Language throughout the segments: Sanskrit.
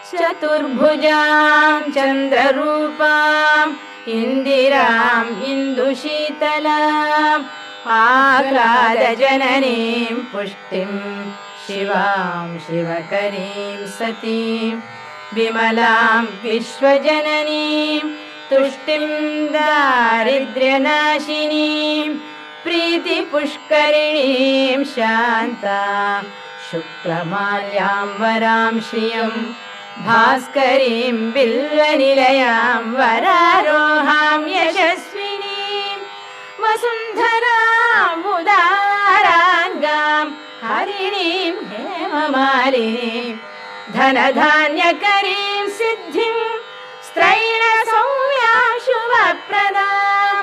चतुर्भुजां चन्द्ररूपाम् इन्दिराम् इन्दुशीतलाम् आह्लादजननीं पुष्टिं शिवां शिवकरीं सतीं विमलां विश्वजननीं तुष्टिं दारिद्र्यनाशिनीं प्रीतिपुष्करिणीं शान्तां शुक्लमाल्यां वरां श्रियं भास्करीं बिल्वनिलयां वरारोहां यशस्विनीं वसुन्धराम् उदाराङ्गां हरिणीं हेममालिनीं धनधान्यकरीं सिद्धिं स्त्रैणसौम्यां शुभप्रदां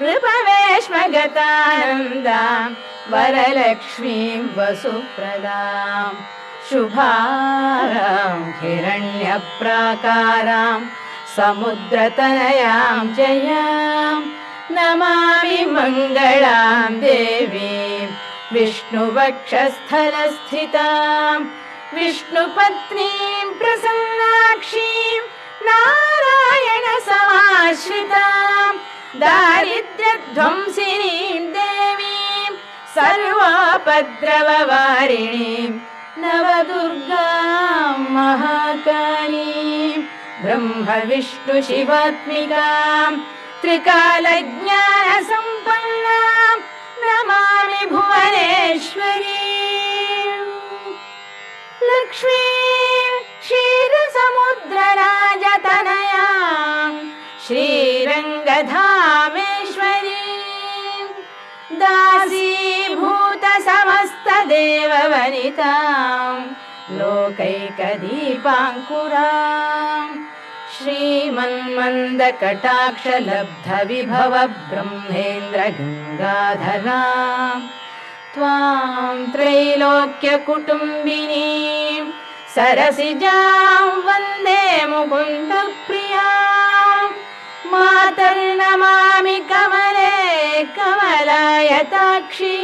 नृपवेश्मगतानन्दां वरलक्ष्मीं वसुप्रदां शुभारां हिरण्यप्राकारां समुद्रतनयां जयां नमामि मङ्गलां देवीं विष्णुवक्षस्थलस्थितां विष्णुपत्नीं प्रसन्नाक्षीं नारायणसमाश्रितां दारिद्र्यध्वंसिनीं देवीं सर्वोपद्रववारिणीं नवदुर्गां महाकालीं ब्रह्मविष्णुशिवात्मिकां त्रिकालज्ञानसम्पन्नां नमामि भुवनेश्वरीं लक्ष्मीं क्षीरसमुद्रराजतनयां श्रीरङ्गधामेश्वरीं दासीभूतसमस्तदेववनितां लोकैकदीपाङ्कुरां श्रीमन्मन्दकटाक्षलब्धविभव ब्रह्मेन्द्रगङ्गाधरां त्वां त्रैलोक्यकुटुम्बिनीं सरसिजां वन्दे मुकुन्दप्रियां मातर्नमामि कमले कमलायताक्षि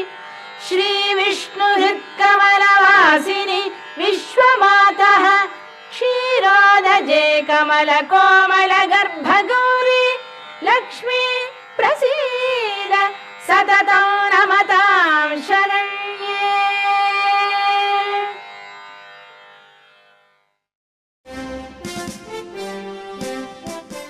श्रीविष्णुहृत्कमलवासिनि विश्वमातः क्षीरोदजे कमलकोमलगर्भगौरी लक्ष्मी